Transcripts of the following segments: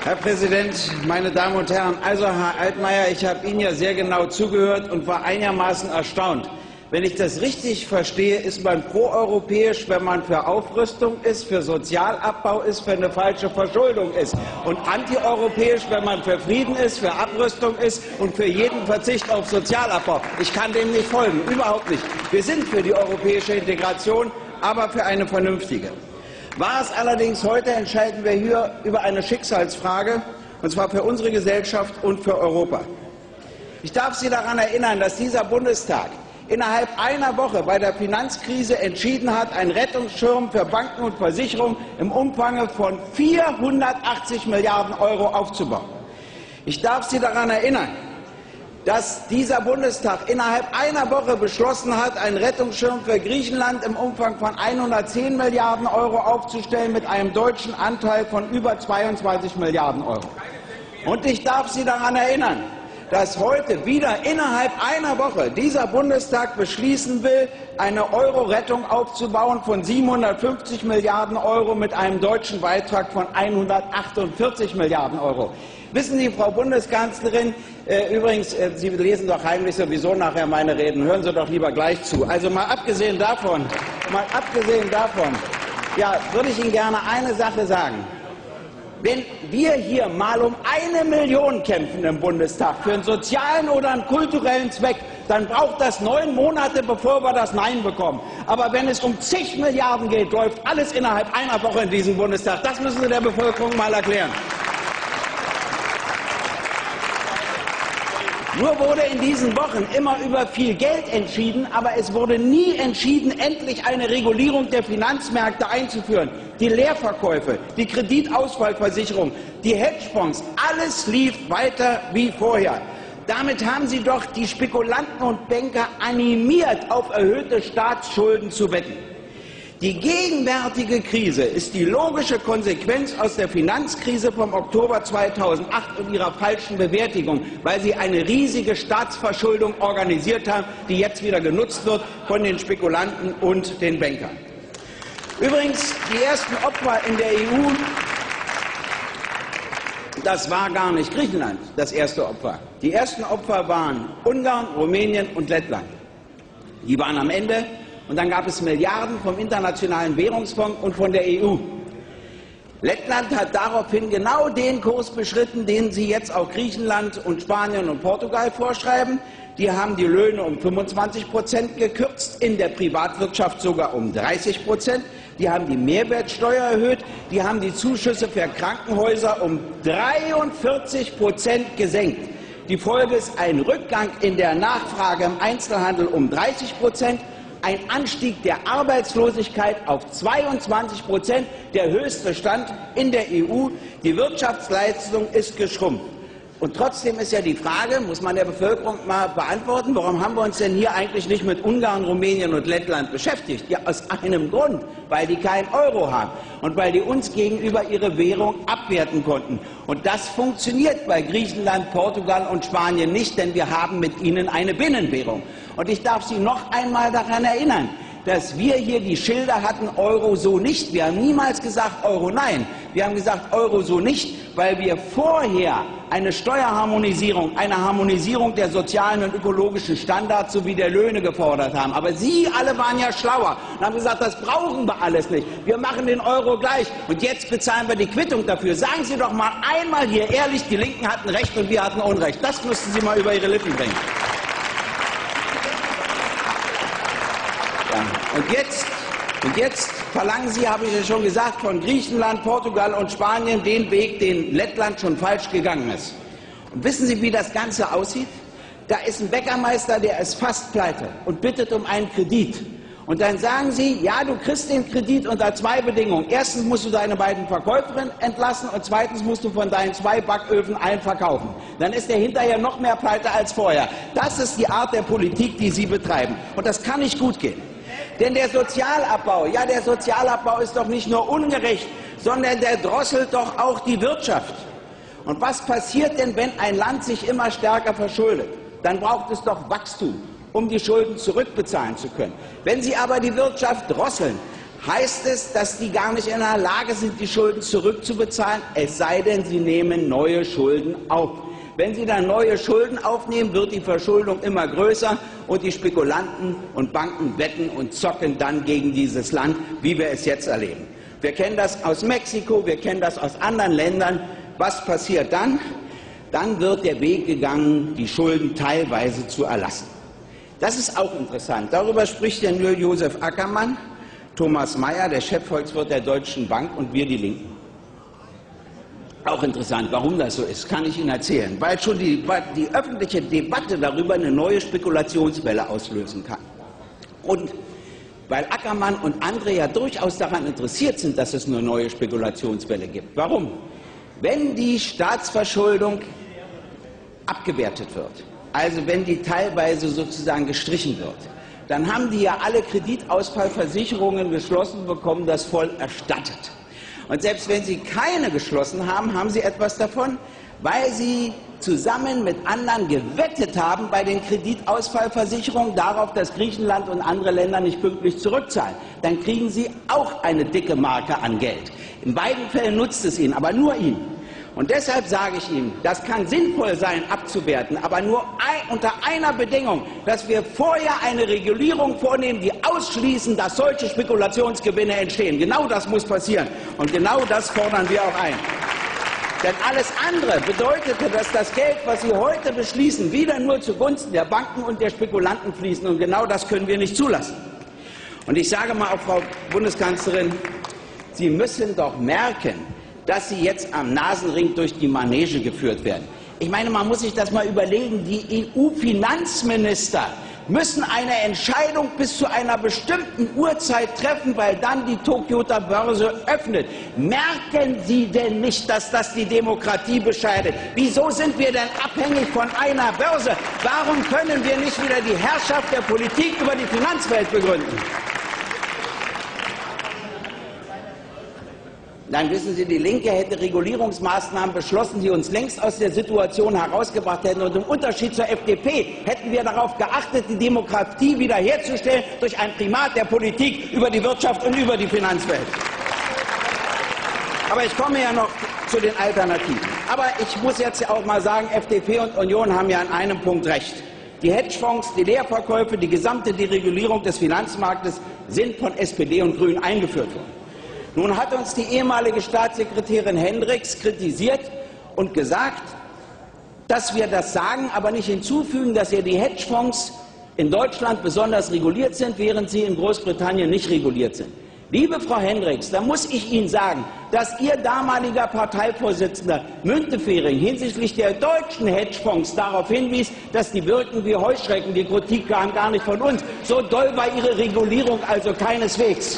Herr Präsident, meine Damen und Herren! Also, Herr Altmaier, ich habe Ihnen ja sehr genau zugehört und war einigermaßen erstaunt. Wenn ich das richtig verstehe, ist man proeuropäisch, wenn man für Aufrüstung ist, für Sozialabbau ist, für eine falsche Verschuldung ist. Und antieuropäisch, wenn man für Frieden ist, für Abrüstung ist und für jeden Verzicht auf Sozialabbau. Ich kann dem nicht folgen, überhaupt nicht. Wir sind für die europäische Integration, aber für eine vernünftige. War es allerdings heute, entscheiden wir hier über eine Schicksalsfrage, und zwar für unsere Gesellschaft und für Europa. Ich darf Sie daran erinnern, dass dieser Bundestag innerhalb einer Woche bei der Finanzkrise entschieden hat, einen Rettungsschirm für Banken und Versicherungen im Umfang von 480 Milliarden Euro aufzubauen. Ich darf Sie daran erinnern, dass dieser Bundestag innerhalb einer Woche beschlossen hat, einen Rettungsschirm für Griechenland im Umfang von 110 Milliarden Euro aufzustellen, mit einem deutschen Anteil von über 22 Milliarden Euro. Und ich darf Sie daran erinnern, dass heute wieder innerhalb einer Woche dieser Bundestag beschließen will, eine Euro-Rettung aufzubauen von 750 Milliarden Euro mit einem deutschen Beitrag von 148 Milliarden Euro. Wissen Sie, Frau Bundeskanzlerin, übrigens, Sie lesen doch heimlich sowieso nachher meine Reden, hören Sie doch lieber gleich zu. Also mal abgesehen davon, ja, würde ich Ihnen gerne eine Sache sagen. Wenn wir hier mal um 1 Million kämpfen im Bundestag für einen sozialen oder einen kulturellen Zweck, dann braucht das 9 Monate, bevor wir das Nein bekommen. Aber wenn es um zig Milliarden geht, läuft alles innerhalb einer Woche in diesem Bundestag. Das müssen Sie der Bevölkerung mal erklären. Nur wurde in diesen Wochen immer über viel Geld entschieden, aber es wurde nie entschieden, endlich eine Regulierung der Finanzmärkte einzuführen. Die Leerverkäufe, die Kreditausfallversicherung, die Hedgefonds, alles lief weiter wie vorher. Damit haben Sie doch die Spekulanten und Banker animiert, auf erhöhte Staatsschulden zu wetten. Die gegenwärtige Krise ist die logische Konsequenz aus der Finanzkrise vom Oktober 2008 und ihrer falschen Bewertung, weil sie eine riesige Staatsverschuldung organisiert haben, die jetzt wieder genutzt wird von den Spekulanten und den Bankern. Übrigens, die ersten Opfer in der EU, das war gar nicht Griechenland, das erste Opfer. Die ersten Opfer waren Ungarn, Rumänien und Lettland. Die waren am Ende. Und dann gab es Milliarden vom Internationalen Währungsfonds und von der EU. Lettland hat daraufhin genau den Kurs beschritten, den Sie jetzt auch Griechenland und Spanien und Portugal vorschreiben. Die haben die Löhne um 25% gekürzt, in der Privatwirtschaft sogar um 30%. Die haben die Mehrwertsteuer erhöht, die haben die Zuschüsse für Krankenhäuser um 43% gesenkt. Die Folge ist ein Rückgang in der Nachfrage im Einzelhandel um 30%. Ein Anstieg der Arbeitslosigkeit auf 22%, der höchste Stand in der EU. Die Wirtschaftsleistung ist geschrumpft. Und trotzdem ist ja die Frage, muss man der Bevölkerung mal beantworten, warum haben wir uns denn hier eigentlich nicht mit Ungarn, Rumänien und Lettland beschäftigt? Ja, aus einem Grund, weil die keinen Euro haben und weil die uns gegenüber ihre Währung abwerten konnten. Und das funktioniert bei Griechenland, Portugal und Spanien nicht, denn wir haben mit ihnen eine Binnenwährung. Und ich darf Sie noch einmal daran erinnern, dass wir hier die Schilder hatten, Euro so nicht. Wir haben niemals gesagt Euro nein. Wir haben gesagt Euro so nicht, weil wir vorher eine Steuerharmonisierung, eine Harmonisierung der sozialen und ökologischen Standards sowie der Löhne gefordert haben. Aber Sie alle waren ja schlauer und haben gesagt, das brauchen wir alles nicht. Wir machen den Euro gleich und jetzt bezahlen wir die Quittung dafür. Sagen Sie doch mal einmal hier ehrlich, die Linken hatten Recht und wir hatten Unrecht. Das müssten Sie mal über Ihre Lippen bringen. Und jetzt verlangen Sie, habe ich ja schon gesagt, von Griechenland, Portugal und Spanien den Weg, den Lettland schon falsch gegangen ist. Und wissen Sie, wie das Ganze aussieht? Da ist ein Bäckermeister, der ist fast pleite und bittet um einen Kredit. Und dann sagen Sie, ja, du kriegst den Kredit unter 2 Bedingungen. Erstens musst du deine beiden Verkäuferinnen entlassen und zweitens musst du von deinen 2 Backöfen einen verkaufen. Dann ist der hinterher noch mehr pleite als vorher. Das ist die Art der Politik, die Sie betreiben. Und das kann nicht gut gehen. Denn der Sozialabbau, ja, der Sozialabbau ist doch nicht nur ungerecht, sondern der drosselt doch auch die Wirtschaft. Und was passiert denn, wenn ein Land sich immer stärker verschuldet? Dann braucht es doch Wachstum, um die Schulden zurückbezahlen zu können. Wenn Sie aber die Wirtschaft drosseln, heißt es, dass die gar nicht in der Lage sind, die Schulden zurückzubezahlen, es sei denn, sie nehmen neue Schulden auf. Wenn sie dann neue Schulden aufnehmen, wird die Verschuldung immer größer und die Spekulanten und Banken wetten und zocken dann gegen dieses Land, wie wir es jetzt erleben. Wir kennen das aus Mexiko, wir kennen das aus anderen Ländern. Was passiert dann? Dann wird der Weg gegangen, die Schulden teilweise zu erlassen. Das ist auch interessant. Darüber spricht ja nur Josef Ackermann, Thomas Mayer, der Chefvolkswirt der Deutschen Bank, und wir, die Linken. Auch interessant, warum das so ist, kann ich Ihnen erzählen. Weil schon die öffentliche Debatte darüber eine neue Spekulationswelle auslösen kann. Und weil Ackermann und andere ja durchaus daran interessiert sind, dass es eine neue Spekulationswelle gibt. Warum? Wenn die Staatsverschuldung abgewertet wird, also wenn die teilweise sozusagen gestrichen wird, dann haben die ja alle Kreditausfallversicherungen geschlossen bekommen, das voll erstattet. Und selbst wenn sie keine geschlossen haben, haben sie etwas davon, weil sie zusammen mit anderen gewettet haben bei den Kreditausfallversicherungen darauf, dass Griechenland und andere Länder nicht pünktlich zurückzahlen. Dann kriegen sie auch eine dicke Marke an Geld. In beiden Fällen nutzt es ihnen, aber nur ihnen. Und deshalb sage ich Ihnen, das kann sinnvoll sein, abzuwerten, aber nur unter einer Bedingung, dass wir vorher eine Regulierung vornehmen, die ausschließen, dass solche Spekulationsgewinne entstehen. Genau das muss passieren. Und genau das fordern wir auch ein. Denn alles andere bedeutete, dass das Geld, was Sie heute beschließen, wieder nur zugunsten der Banken und der Spekulanten fließen. Und genau das können wir nicht zulassen. Und ich sage mal auch, Frau Bundeskanzlerin, Sie müssen doch merken, dass Sie jetzt am Nasenring durch die Manege geführt werden. Ich meine, man muss sich das mal überlegen, die EU-Finanzminister müssen eine Entscheidung bis zu einer bestimmten Uhrzeit treffen, weil dann die Tokioter Börse öffnet. Merken Sie denn nicht, dass das die Demokratie bescheidet? Wieso sind wir denn abhängig von einer Börse? Warum können wir nicht wieder die Herrschaft der Politik über die Finanzwelt begründen? Nein, wissen Sie, die Linke hätte Regulierungsmaßnahmen beschlossen, die uns längst aus der Situation herausgebracht hätten. Und im Unterschied zur FDP hätten wir darauf geachtet, die Demokratie wiederherzustellen durch ein Primat der Politik über die Wirtschaft und über die Finanzwelt. Aber ich komme ja noch zu den Alternativen. Aber ich muss jetzt auch mal sagen, FDP und Union haben ja an einem Punkt recht. Die Hedgefonds, die Leerverkäufe, die gesamte Deregulierung des Finanzmarktes sind von SPD und Grünen eingeführt worden. Nun hat uns die ehemalige Staatssekretärin Hendricks kritisiert und gesagt, dass wir das sagen, aber nicht hinzufügen, dass ja die Hedgefonds in Deutschland besonders reguliert sind, während sie in Großbritannien nicht reguliert sind. Liebe Frau Hendricks, da muss ich Ihnen sagen, dass Ihr damaliger Parteivorsitzender Müntefering hinsichtlich der deutschen Hedgefonds darauf hinwies, dass die wirken wie Heuschrecken. Die Kritik kam gar nicht von uns. So doll war Ihre Regulierung also keineswegs.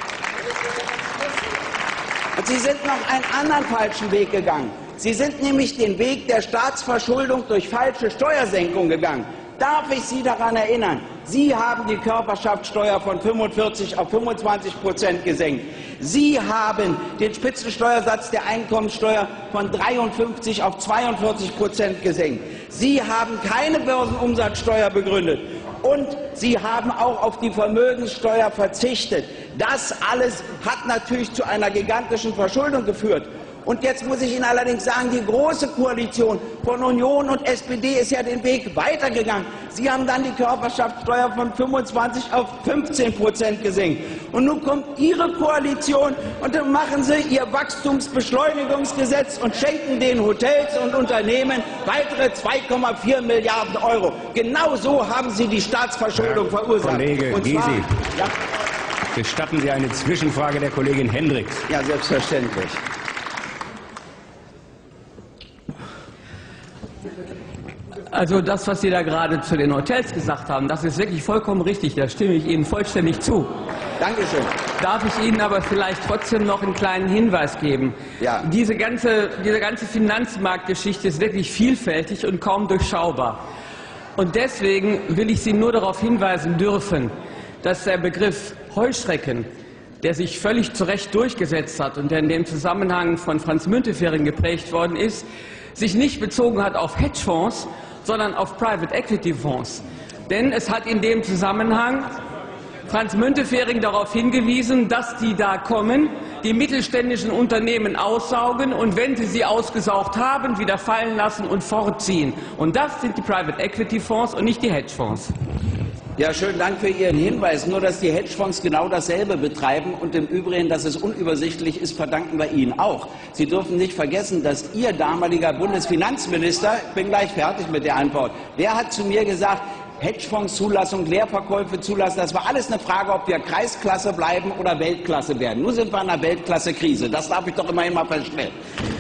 Und Sie sind noch einen anderen falschen Weg gegangen. Sie sind nämlich den Weg der Staatsverschuldung durch falsche Steuersenkung gegangen. Darf ich Sie daran erinnern? Sie haben die Körperschaftssteuer von 45 auf 25% gesenkt. Sie haben den Spitzensteuersatz der Einkommensteuer von 53 auf 42% gesenkt. Sie haben keine Börsenumsatzsteuer begründet. Und Sie haben auch auf die Vermögenssteuer verzichtet. Das alles hat natürlich zu einer gigantischen Verschuldung geführt. Und jetzt muss ich Ihnen allerdings sagen, die Große Koalition von Union und SPD ist ja den Weg weitergegangen. Sie haben dann die Körperschaftssteuer von 25 auf 15% gesenkt. Und nun kommt Ihre Koalition und dann machen Sie Ihr Wachstumsbeschleunigungsgesetz und schenken den Hotels und Unternehmen weitere 2,4 Milliarden Euro. Genau so haben Sie die Staatsverschuldung verursacht. Kollege und zwar, Gysi, ja, gestatten Sie eine Zwischenfrage der Kollegin Hendricks? Ja, selbstverständlich. Also das, was Sie da gerade zu den Hotels gesagt haben, das ist wirklich vollkommen richtig. Da stimme ich Ihnen vollständig zu. Dankeschön. Darf ich Ihnen aber vielleicht trotzdem noch einen kleinen Hinweis geben? Ja. Diese ganze Finanzmarktgeschichte ist wirklich vielfältig und kaum durchschaubar. Und deswegen will ich Sie nur darauf hinweisen dürfen, dass der Begriff Heuschrecken, der sich völlig zu Recht durchgesetzt hat und der in dem Zusammenhang von Franz Müntefering geprägt worden ist, sich nicht bezogen hat auf Hedgefonds, sondern auf Private Equity Fonds. Denn es hat in dem Zusammenhang Franz Müntefering darauf hingewiesen, dass die da kommen, die mittelständischen Unternehmen aussaugen und wenn sie ausgesaugt haben, wieder fallen lassen und fortziehen. Und das sind die Private Equity Fonds und nicht die Hedgefonds. Ja, schönen Dank für Ihren Hinweis. Nur, dass die Hedgefonds genau dasselbe betreiben und im Übrigen, dass es unübersichtlich ist, verdanken wir Ihnen auch. Sie dürfen nicht vergessen, dass Ihr damaliger Bundesfinanzminister, ich bin gleich fertig mit der Antwort, der hat zu mir gesagt, Hedgefondszulassung, Leerverkäufe zulassen, das war alles eine Frage, ob wir Kreisklasse bleiben oder Weltklasse werden. Nun sind wir in einer Weltklasse-Krise. Das darf ich doch immerhin mal feststellen.